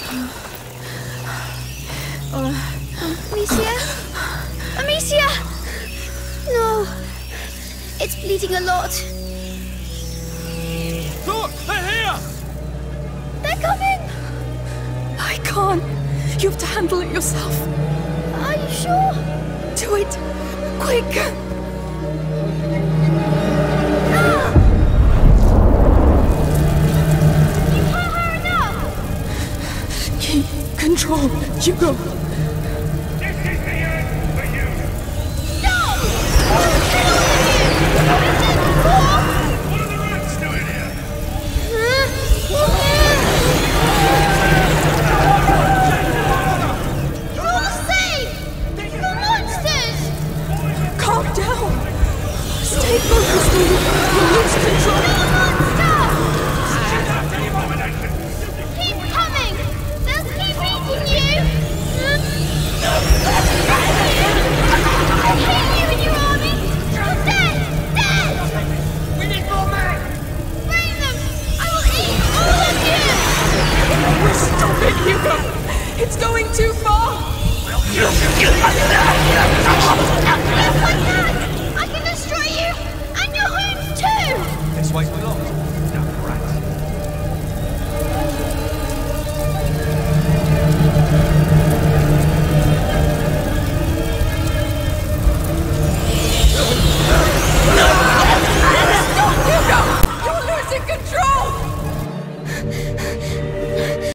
Amicia? Amicia! No. It's bleeding a lot. Look! They're here! They're coming! I can't. You have to handle it yourself. Are you sure? Do it. Quick! Ah! You hurt her enough! Keep control, Hugo.